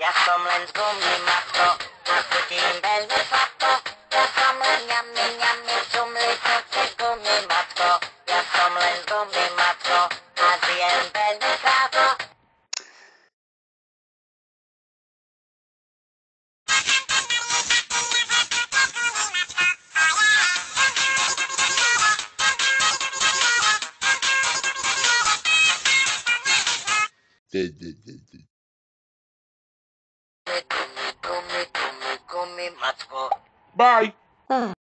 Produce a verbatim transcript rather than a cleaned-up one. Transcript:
ja som len z gumy, matko, a chutím veľmi sladko. Ja som len ňami, ňami, čumli, koce gumy, matko, ja som len z gumy, matko, a zjem veľmi krátko. Gummy, gummy, gummy, gummy, matko. Bye.